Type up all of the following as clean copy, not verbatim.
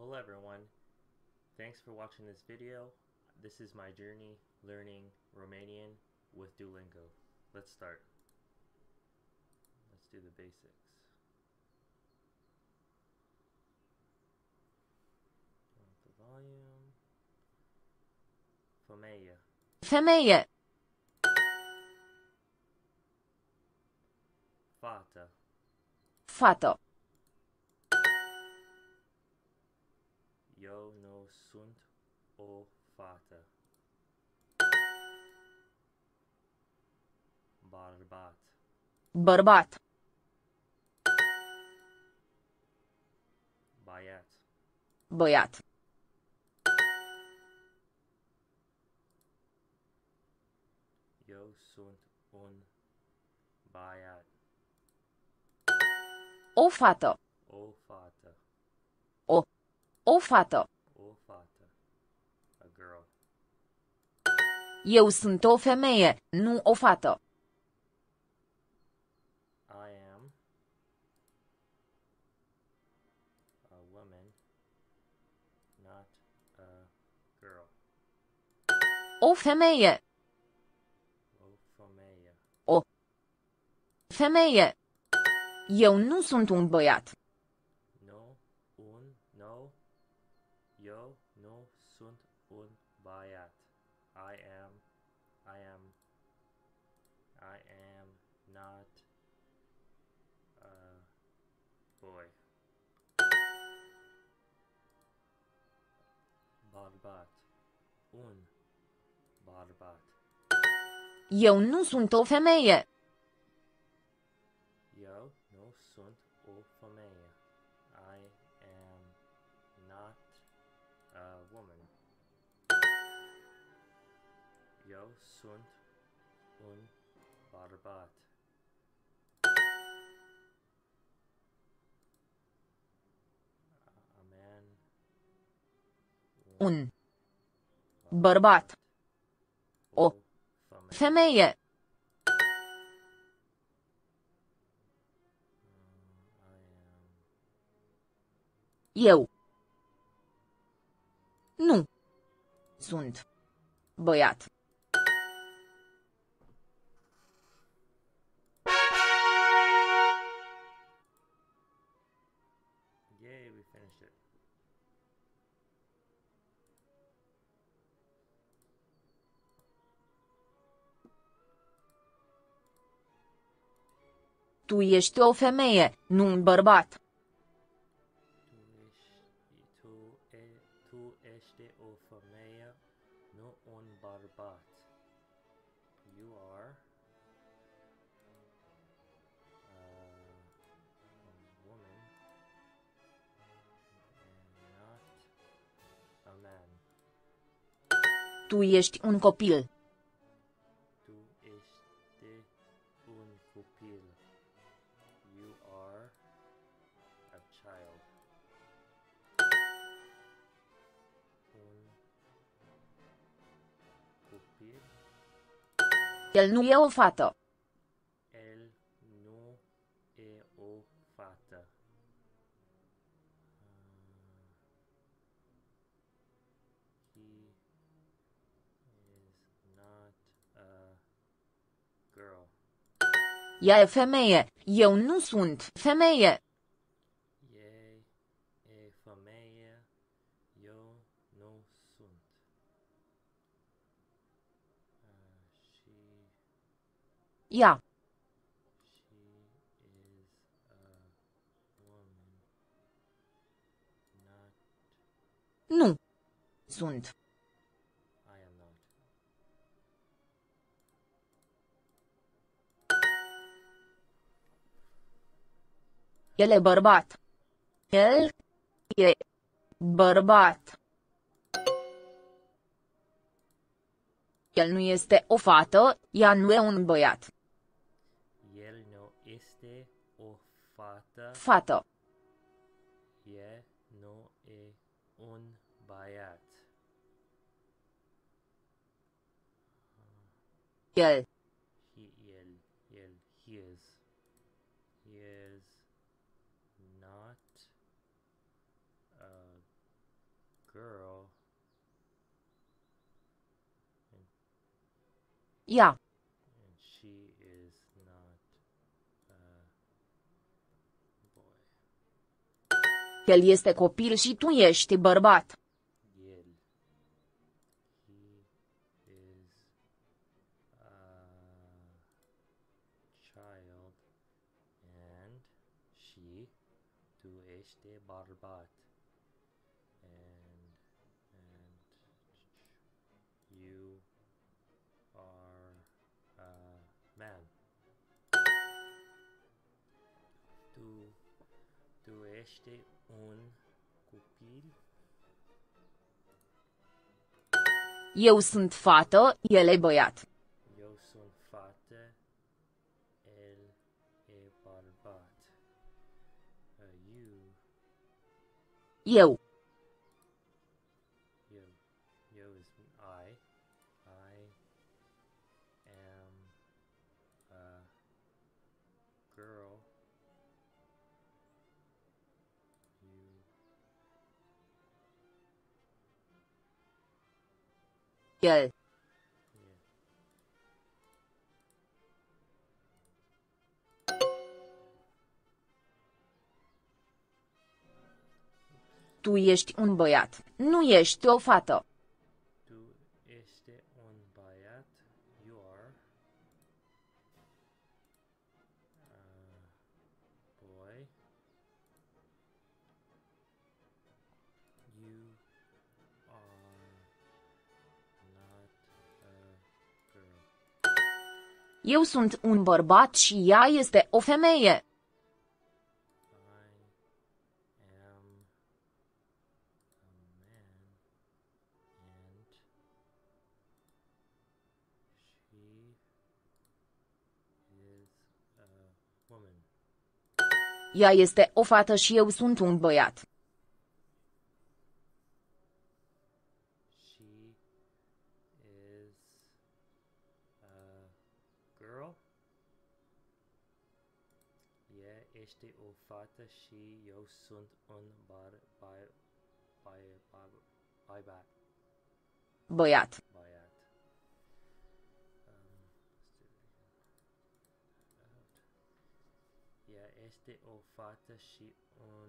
Hello everyone, thanks for watching this video. This is my journey learning Romanian with Duolingo. Let's start. Let's do the basics. Turn up the volume. Femeie. Femeie. Fată. Fată. Eu nu sunt o fată. Bărbat. Bărbat. Băiat. Băiat. Eu sunt un băiat. O fată. O fată. O fată. O fată. A girl. Eu sunt o femeie, nu o fată. I am a woman, not a girl. O femeie. O femeie. Femeie. Eu nu sunt un băiat. No. Eu nu sunt un băiat. I am not a boy. Bărbat. Un bărbat. Eu nu sunt o femeie. Eu nu sunt o femeie. I am not a woman. Eu sunt un bărbat. A man. Un bărbat. O femeie. Eu nu sunt băiat. Yay, we finished it. Tu ești o femeie, nu un bărbat. Tu ești o femeie, nu un bărbat. You are a woman and not a man. Tu ești un copil. Tu ești un copil. You are a child. Un copil. El nu e o fată. El nu e o fată. He is not a girl. Ea e femeie. Eu nu sunt femeie. E femeie. Eu nu sunt. Ea She is a woman. Not. nu sunt. I am not. El e bărbat. El e bărbat. El nu este o fată, ea nu e un băiat. El nu este o fată. Fată. E nu e un băiat. El He is not a Ea. and she is not a boy. El este copil și tu ești bărbat. El. He is a child and she, tu ești bărbat. And you are a man. Tu ești un copil. Eu sunt fată, el e băiat. Eu sunt fată, el e bărbat. You, Eu. you is I. I am a girl. You, El. yeah. Tu ești un băiat. Nu ești o fată. Tu ești un băiat. You are a boy. You are not a girl. Eu sunt un bărbat și ea este o femeie. I am a man and she is a woman. Ea este o fată și eu sunt un băiat. She is a girl. Ea este o fată și eu sunt un băiat. Băiat. Băiat. Ea este o fată și un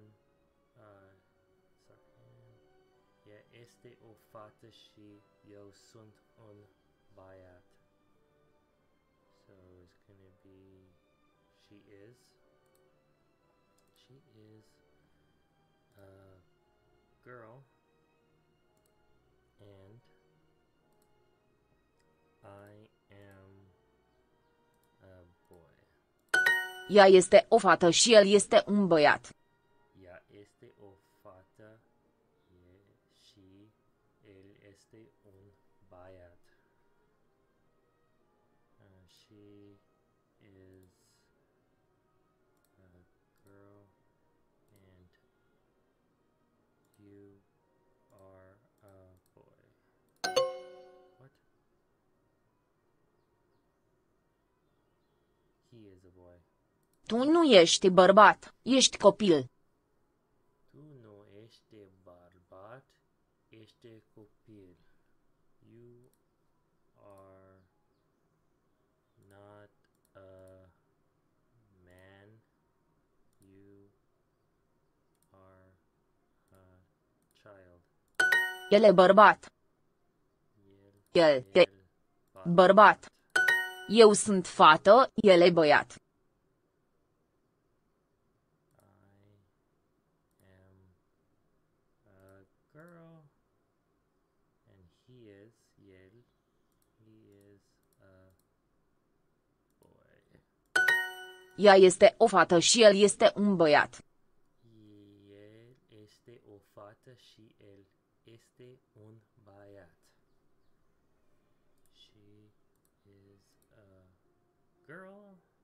sorry. Ea este o fată și eu sunt un băiat. So it's gonna be she is a girl and I am a boy. Ea este o fată și el este un băiat. Ea este o fată și el este un băiat. She is a girl and you are a boy. What? He is a boy. Tu nu ești bărbat, ești copil. Tu nu ești bărbat, ești copil. You are not a man. You are a child. El e bărbat. El e bărbat. Eu sunt fată, el e băiat. I am a girl and he is a boy. Ea este o fată și el este un băiat. El este o fată și el este un băiat. She is a girl